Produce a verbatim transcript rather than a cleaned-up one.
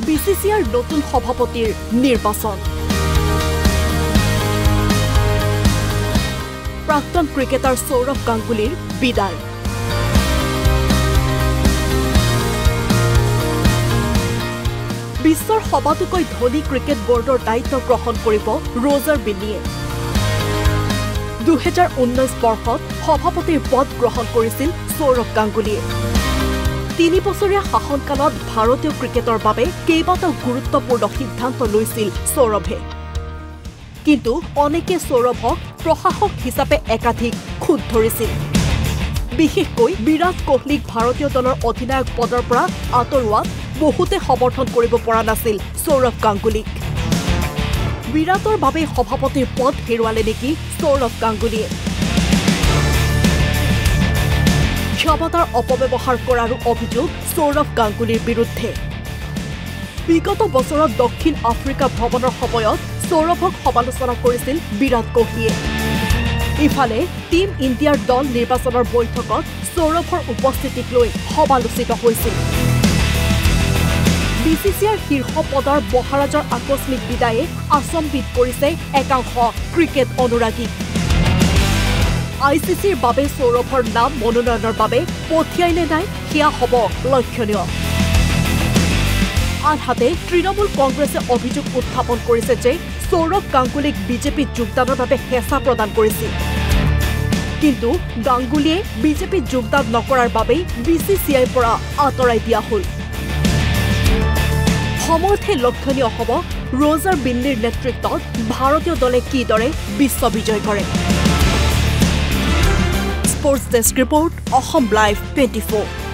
বিসিসিআইৰ নতুন সভাপতিৰ নিৰ্বাচন। প্ৰাক্তন ক্ৰিকেটাৰ সৌৰভ গাংগুলীৰ বিদায়। বিশ্বৰ সবাতোকৈ ধনী ক্ৰিকেট বোৰ্ডৰ দায়িত্ব গ্ৰহণ কৰিব ৰজাৰ বিন্নীয়ে। দুহেজাৰ ঊনৈশ বৰ্ষত সভাপতিৰ পদ গ্ৰহণ কৰিছিল সৌৰভ গাংগুলীয়ে। তিনি বছৰীয়া শাসনকালত ভাৰতীয় ক্ৰিকেটৰ বাবে কেইবাটাও গুৰুত্বপূৰ্ণ সিদ্ধান্ত লৈছিল সৌৰভে। কিন্তু অনেকে সৌৰভক প্ৰশাসক হিচাপে একাধিক খুঁত ধৰিছিল। বিশেষকৈ বিৰাট কোহলীক ভাৰতীয় দলৰ অধিনায়ক পদৰ পৰা আঁতৰোৱাত বহুতে সমৰ্থন কৰিব পৰা নাছিল সৌৰভ গাংগুলীক। বিৰাটৰ বাবে সভাপতিৰ পদ হেৰুৱালে নেকি সৌৰভ গাংগুলীয়ে? ক্ষমতাৰ অপব্যৱহাৰ কৰাৰো অভিযোগ সৌৰভ গাংগুলীৰ বিৰুদ্ধে। বিগত বছৰত দক্ষিণ আফ্ৰিকা ভ্ৰমণৰ সময়ত সৌৰভক সমালোচনা কৰিছিল বিৰাট কোহলীয়ে। ইফালে টিম ইণ্ডিয়াৰ দল নিৰ্বাচনৰ বৈঠকত সৌৰভৰ উপস্থিতিক লৈ সমালোচিত হৈছিল। বিসিসিআইৰ শীৰ্ষ পদৰ মহাৰাজাৰ আকস্মিক বিদায়ে আচম্বিত কৰিছে একাংশ ক্ৰিকেট অনুৰাগীক। আই চি চিৰ বাবে সৌৰভৰ নাম মনোনয়নৰ বাবে পঠিয়াই নে নাই সেয়া হ'ব লক্ষণীয়। আনহাতে তৃণমূল কংগ্ৰেছে অভিযোগ উত্থাপন কৰিছে যে সৌৰভ গাংগুলীক বিজেপিত যোগদানৰ বাবে হেঁচা প্ৰদান কৰিছিল। কিন্তু গাংগুলীয়ে বিজেপিত যোগদান নকৰাৰ বাবেই বিসিসিআইৰ পৰা আঁতৰাই দিয়া হ'ল। সময়তহে লক্ষণীয় হ'ব ৰজাৰ বিন্নীৰ নেতৃত্বত ভাৰতীয় দলে কিদৰে বিশ্ব বিজয় কৰে। Sports desk report, Assam live twenty four.